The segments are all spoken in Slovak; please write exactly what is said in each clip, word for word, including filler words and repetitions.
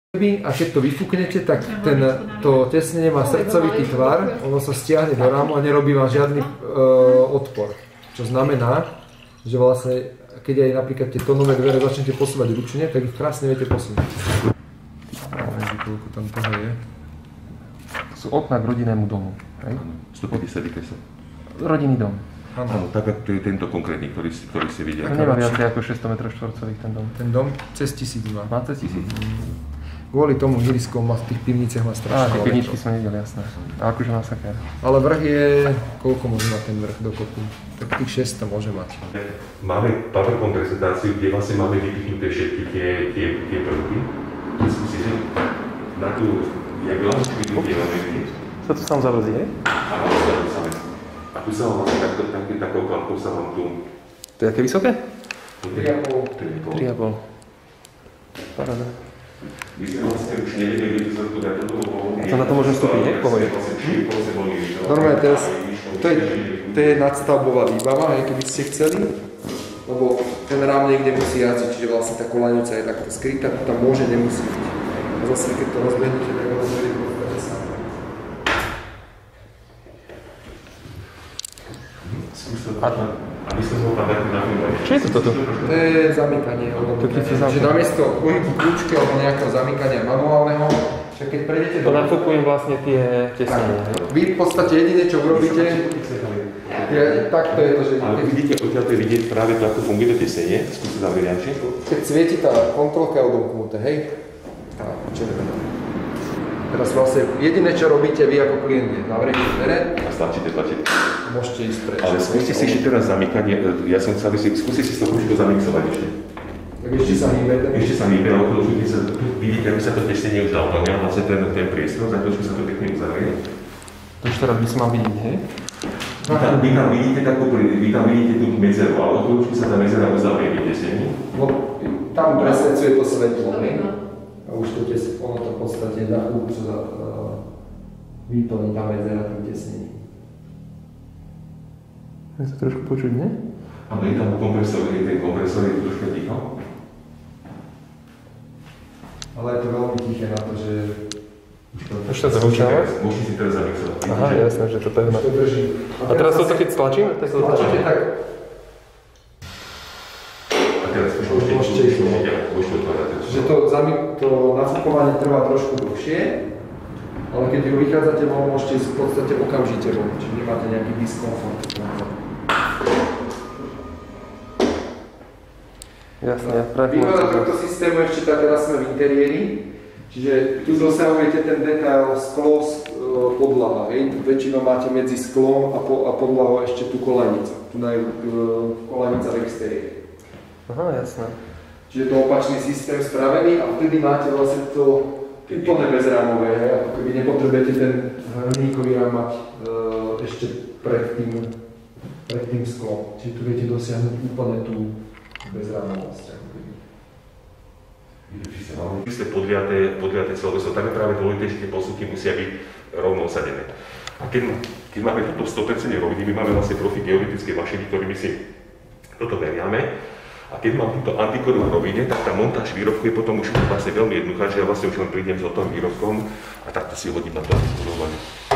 A keď to vyfúknete, tak ten, to tesnenie má srdcovitý tvar, ono sa stiahne do rámu a nerobí vám žiadny uh, odpor. Čo znamená, že vlastne, keď aj napríklad tie tónové dvere začnete posúvať ručne, tak ich krásne viete posunúť. Koľko tam toho je. Sú okná k rodinnému domu. stopäťdesiat litrov. Rodinný dom. Áno, tak to je tento konkrétny, ktorý, ktorý ste videli. Nemá viac ako šesťsto metrov štvorcových ten dom. Ten dom cez tisíc má. Má cez tisíc. Kvôli tomu Irisko má v tých pivniciach má strašne. Á, tie pivničky som nevidel, jasné. A akože masakér. Ale vrch je, koľko môže mať ten vrch dokopy? Tak tých šesťsto môže mať. Máme PowerPoint prezentáciu, kde vlastne máme vypichnuté všetky tie, tie, tie prvky. Skúsite na tú, jak lášku vidíte, máme vidieť. Sa to sám zavrzí, hej? Áno, to samé. A tu sa vám vlastne takto, taký, takou klamkou sa vám tu... To je aké vysoké? tri a pol. tri a pol. Paráda. My sme vlastne už nevedeli, kde sa tu dať do toho. A to na to môžem vstúpiť, nie? Pohode. Normálne teraz, to je, to je nadstavbová výbava, aj keby ste chceli, lebo ten rám niekde musí jazdiť, čiže vlastne tá koľajnica je takto skrytá, to tam môže, nemusí byť. A zase, keď to rozbehnete, tak ho rozbehnete v podstate sám. A my sme ho tam dať na filmovanie. Čo je to toto? To je zamykanie. Čiže namiesto pohybu kľúčky alebo nejakého zamykania manuálneho, že keď prejdete do... To nafúkujem vlastne tie tesnenie. Vy v podstate jediné, čo urobíte, je, takto je to, že... Ale vidíte, odtiaľ to je vidieť práve to, ako funguje to tesnenie. Skúste zavrieť Janči. Keď svieti tá kontrolka je odomknuté, hej? Tá červená. Teraz vlastne jediné, čo robíte vy ako klient, je navriete dvere a stlačíte tlačítko. Môžete ísť preč. Ale skúste si ešte teraz zamykanie, ja som chcel, si, skúste si to trošku zamixovať ešte. Tak ešte sa hýbe ten... Ešte sa hýbe, ale trošku sa, vidíte, ako sa to tesnenie už naplňa, vlastne ten, ten priestor, za trošku sa to pekne uzavrie. To už teraz by som mal vidieť, hej? Vy tam, vy tam vidíte takú, vy tam vidíte tú medzeru, ale trošku sa tá medzera uzavrie v tesnení. No, tam presvedcuje to svetlo, hej? A už to tesne, ono to v podstate na chvíľu sa uh, vyplní tá medzera tým tesnením. Je to trošku počuť, ne? Áno, je tam kompresor, je ten kompresor, je to trošku ticho. Ale je to veľmi tiché na to, že... Už sa zahúčava? Môžete si teraz zamixovať. Aha, jasné, že toto je na... To drží. A teraz to keď stlačím? Tak to stlačíte tak. A teraz už môžete Môžete ísť. Môžete otvárať. Čiže to, to nafúkovanie trvá trošku dlhšie, ale keď ju vychádzate von, môžete ísť v podstate okamžite von, čiže nemáte nejaký diskomfort. Jasne, ja práve... Výhoda tohto systému ešte tak, teraz sme v interiéri, čiže tu dosahujete ten detail sklo, podlaha, hej? Väčšinou máte medzi sklom a, po, a podlahou ešte tú koľajnicu. Tu je koľajnica v exteriéri. Aha, jasné. Čiže to opačný systém spravený a vtedy máte vlastne to úplne bezrámové, hej? Ako keby nepotrebujete ten hliníkový rám mať uh, ešte pred tým, pred tým sklom. Čiže tu viete dosiahnuť úplne tú bezrámovosť. Vy ste podliaté, podliaté celoveso, tam je práve dôležité, že tie posúky musia byť rovno osadené. A keď, keď máme toto sto percent roviny, my máme vlastne profi geodetické mašiny, ktorými si toto meriame. A keď mám túto antikoru v rovine, tak tá montáž výrobku je potom už vlastne veľmi jednoduchá, že ja vlastne už len prídem s hotovým výrobkom a takto si hodím na to antikorovanie.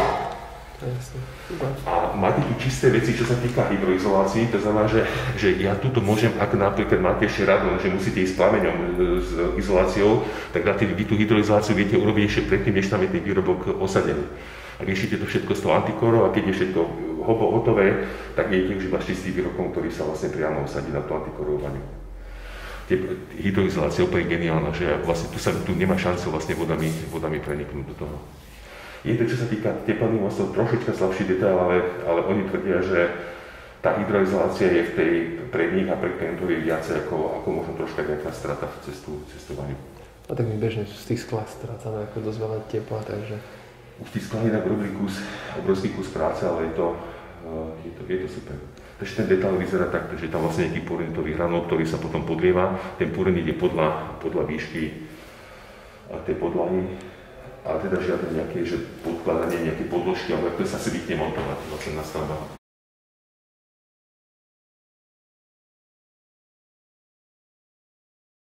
A máte tu čisté veci, čo sa týka hydroizolácií, to znamená, že, že ja tuto môžem, ak napríklad máte ešte radon, že musíte ísť s plameňom, s izoláciou, tak dáte vy tú hydroizoláciu viete urobiť ešte predtým, než tam je ten výrobok osadený. A riešite to všetko s tou antikorou a keď je všetko hotové, tak viete už iba s čistým výrobkom, ktorý sa vlastne priamo osadí na tú antikorovaniu. Hydroizolácia je úplne geniálna, že vlastne tu, sa, tu nemá šancu vlastne vodami, vodami preniknúť do toho. Je to, čo sa týka teplných mostov, trošička slabší detail, ale, ale oni tvrdia, že tá hydroizolácia je v tej pre nich a pre klientov je viacej ako, ako možno troška nejaká strata v cestu, cestovaní. A tak my bežne z tých sklách strácame ako dosť veľa tepla, takže... Už tí sklách je robili kus, obrovský kus práce, ale je to, je to, je to super. Takže ten detail vyzerá tak, že tam vlastne nejaký púrenitový hranol, ktorý sa potom podlieva. Ten púren ide podľa, podľa výšky tej podlahy. A teda žiadne nejaké, že podkladanie nejaké podložky, alebo ako sa si zvykne montovať vlastne na stavbách.